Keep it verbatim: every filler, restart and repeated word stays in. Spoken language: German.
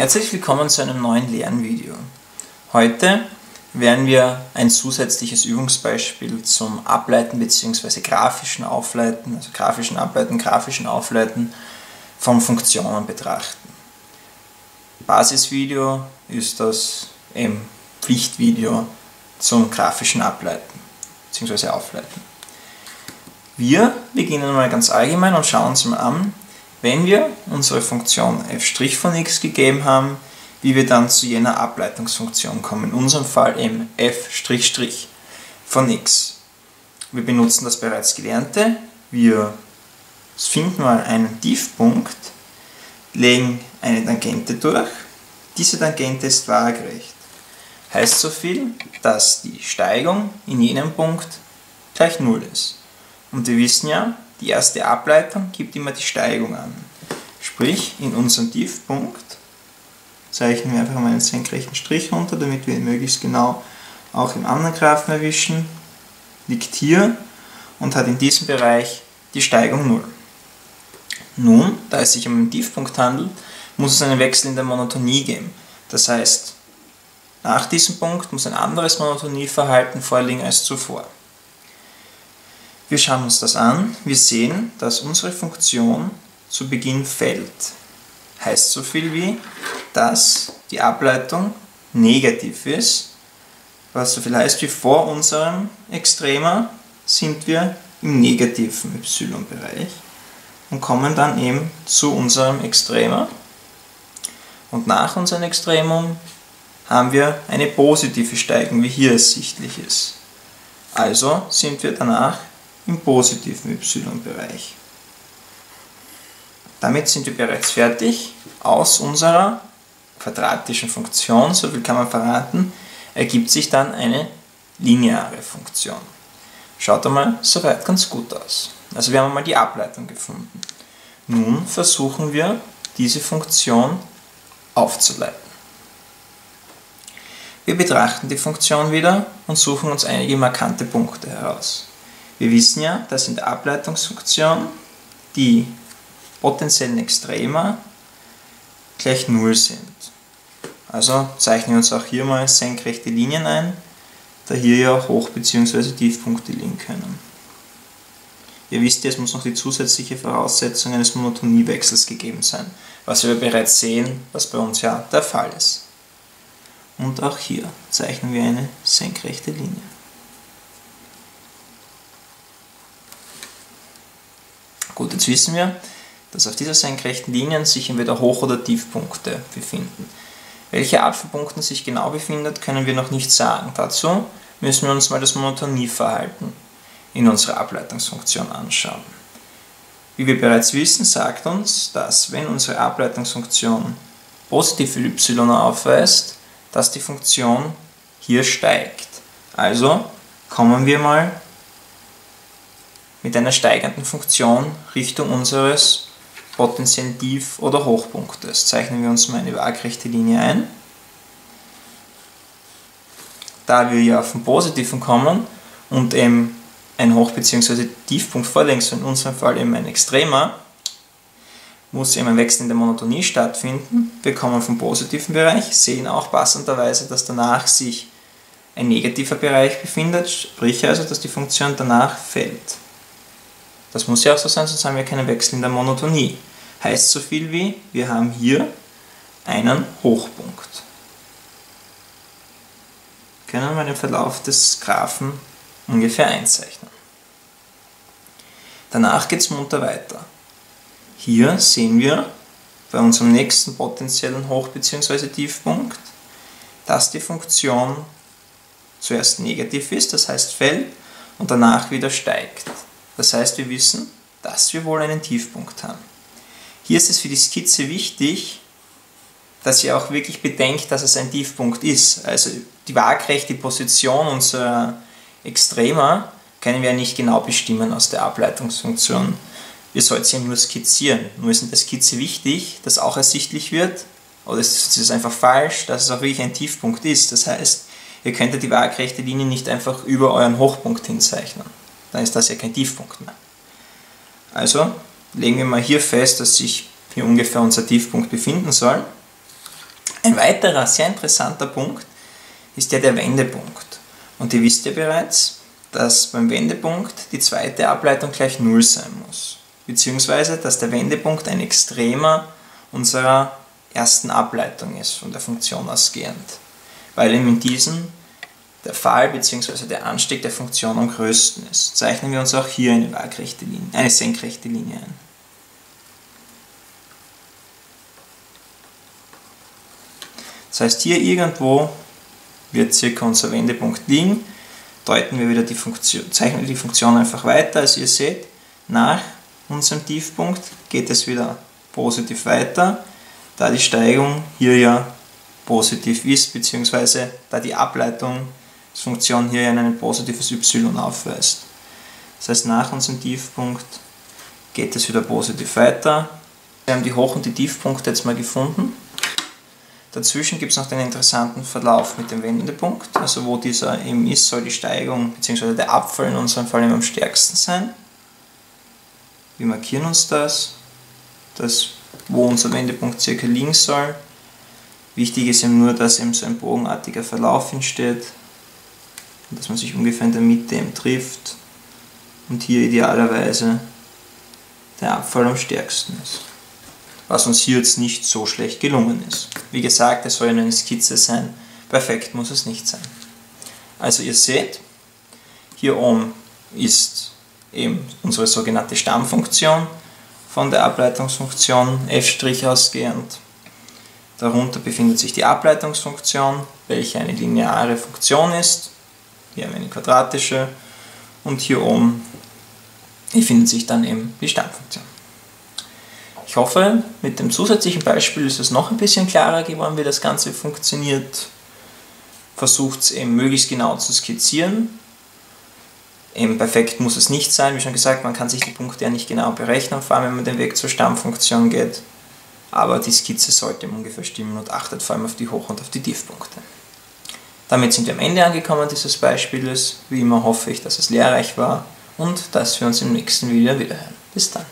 Herzlich willkommen zu einem neuen Lernvideo. Heute werden wir ein zusätzliches Übungsbeispiel zum Ableiten bzw. grafischen Aufleiten, also grafischen Ableiten, grafischen Aufleiten von Funktionen betrachten. Basisvideo ist das eben Pflichtvideo zum grafischen Ableiten bzw. Aufleiten. Wir beginnen mal ganz allgemein und schauen uns mal an, wenn wir unsere Funktion f' von x gegeben haben, wie wir dann zu jener Ableitungsfunktion kommen. In unserem Fall eben f' von x. Wir benutzen das bereits Gelernte. Wir finden mal einen Tiefpunkt, legen eine Tangente durch. Diese Tangente ist waagerecht. Heißt so viel, dass die Steigung in jenem Punkt gleich null ist. Und wir wissen ja, die erste Ableitung gibt immer die Steigung an. Sprich, in unserem Tiefpunkt zeichnen wir einfach mal einen senkrechten Strich runter, damit wir ihn möglichst genau auch im anderen Graphen erwischen. Liegt hier und hat in diesem Bereich die Steigung null. Nun, da es sich um einen Tiefpunkt handelt, muss es einen Wechsel in der Monotonie geben. Das heißt, nach diesem Punkt muss ein anderes Monotonieverhalten vorliegen als zuvor. Wir schauen uns das an. Wir sehen, dass unsere Funktion zu Beginn fällt. Heißt so viel wie, dass die Ableitung negativ ist, was so viel heißt wie vor unserem Extrema sind wir im negativen y-Bereich und kommen dann eben zu unserem Extrema. Und nach unserem Extremum haben wir eine positive Steigung, wie hier ersichtlich ist. Also sind wir danach im positiven y-Bereich. Damit sind wir bereits fertig. Aus unserer quadratischen Funktion, so viel kann man verraten, ergibt sich dann eine lineare Funktion. Schaut einmal soweit ganz gut aus. Also wir haben einmal die Ableitung gefunden. Nun versuchen wir, diese Funktion aufzuleiten. Wir betrachten die Funktion wieder und suchen uns einige markante Punkte heraus. Wir wissen ja, dass in der Ableitungsfunktion die potenziellen Extrema gleich null sind. Also zeichnen wir uns auch hier mal senkrechte Linien ein, da hier ja auch Hoch- bzw. Tiefpunkte liegen können. Ihr wisst ja, es muss noch die zusätzliche Voraussetzung eines Monotoniewechsels gegeben sein, was wir bereits sehen, was bei uns ja der Fall ist. Und auch hier zeichnen wir eine senkrechte Linie. Gut, jetzt wissen wir, dass auf dieser senkrechten Linien sich entweder Hoch- oder Tiefpunkte befinden. Welche Art von Punkten sich genau befindet, können wir noch nicht sagen. Dazu müssen wir uns mal das Monotonieverhalten in unserer Ableitungsfunktion anschauen. Wie wir bereits wissen, sagt uns, dass wenn unsere Ableitungsfunktion positive y aufweist, dass die Funktion hier steigt. Also kommen wir mal mit einer steigenden Funktion Richtung unseres potenziellen Tief- oder Hochpunktes. Zeichnen wir uns mal eine waagrechte Linie ein. Da wir ja auf den positiven kommen und eben ein Hoch- bzw. Tiefpunkt vorliegen, so in unserem Fall eben ein Extrema, muss eben ein Wechsel in der Monotonie stattfinden. Wir kommen vom positiven Bereich, sehen auch passenderweise, dass danach sich ein negativer Bereich befindet, sprich also, dass die Funktion danach fällt. Das muss ja auch so sein, sonst haben wir keinen Wechsel in der Monotonie. Heißt so viel wie, wir haben hier einen Hochpunkt. Können wir den Verlauf des Graphen ungefähr einzeichnen. Danach geht es munter weiter. Hier sehen wir bei unserem nächsten potenziellen Hoch- bzw. Tiefpunkt, dass die Funktion zuerst negativ ist, das heißt fällt, und danach wieder steigt. Das heißt, wir wissen, dass wir wohl einen Tiefpunkt haben. Hier ist es für die Skizze wichtig, dass ihr auch wirklich bedenkt, dass es ein Tiefpunkt ist. Also die waagrechte Position unserer Extrema können wir ja nicht genau bestimmen aus der Ableitungsfunktion. Wir sollten sie nur skizzieren. Nur ist in der Skizze wichtig, dass auch ersichtlich wird, oder es ist einfach falsch, dass es auch wirklich ein Tiefpunkt ist. Das heißt, ihr könnt die waagrechte Linie nicht einfach über euren Hochpunkt hinzeichnen. Dann ist das ja kein Tiefpunkt mehr. Also legen wir mal hier fest, dass sich hier ungefähr unser Tiefpunkt befinden soll. Ein weiterer sehr interessanter Punkt ist ja der Wendepunkt. Und ihr wisst ja bereits, dass beim Wendepunkt die zweite Ableitung gleich null sein muss. Beziehungsweise, dass der Wendepunkt ein Extremer unserer ersten Ableitung ist, von der Funktion ausgehend. Weil eben in diesem der Fall bzw. der Anstieg der Funktion am größten ist. Zeichnen wir uns auch hier eine waagrechte Linie, eine senkrechte Linie ein. Das heißt, hier irgendwo wird circa unser Wendepunkt liegen. Deuten wir wieder die Funktion, zeichnen wir die Funktion einfach weiter. Also ihr seht, nach unserem Tiefpunkt geht es wieder positiv weiter, da die Steigung hier ja positiv ist, beziehungsweise da die Ableitungsfunktion hier ja ein positives y aufweist. Das heißt, nach unserem Tiefpunkt geht es wieder positiv weiter. Wir haben die Hoch- und die Tiefpunkte jetzt mal gefunden. Dazwischen gibt es noch den interessanten Verlauf mit dem Wendepunkt, also wo dieser eben ist, soll die Steigung bzw. der Abfall in unserem Fall immer am stärksten sein. Wir markieren uns das, das wo unser Wendepunkt circa liegen soll. Wichtig ist eben nur, dass eben so ein bogenartiger Verlauf entsteht und dass man sich ungefähr in der Mitte eben trifft und hier idealerweise der Abfall am stärksten ist. Was uns hier jetzt nicht so schlecht gelungen ist. Wie gesagt, es soll eine Skizze sein, perfekt muss es nicht sein. Also ihr seht, hier oben ist eben unsere sogenannte Stammfunktion von der Ableitungsfunktion f' ausgehend. Darunter befindet sich die Ableitungsfunktion, welche eine lineare Funktion ist. Hier haben wir eine quadratische und hier oben befindet sich dann eben die Stammfunktion. Ich hoffe, mit dem zusätzlichen Beispiel ist es noch ein bisschen klarer geworden, wie das Ganze funktioniert. Versucht es eben möglichst genau zu skizzieren. Eben perfekt muss es nicht sein, wie schon gesagt, man kann sich die Punkte ja nicht genau berechnen, vor allem wenn man den Weg zur Stammfunktion geht. Aber die Skizze sollte ungefähr stimmen und achtet vor allem auf die Hoch- und auf die Tiefpunkte. Damit sind wir am Ende angekommen dieses Beispiels. Wie immer hoffe ich, dass es lehrreich war und dass wir uns im nächsten Video wiederhören. Bis dann.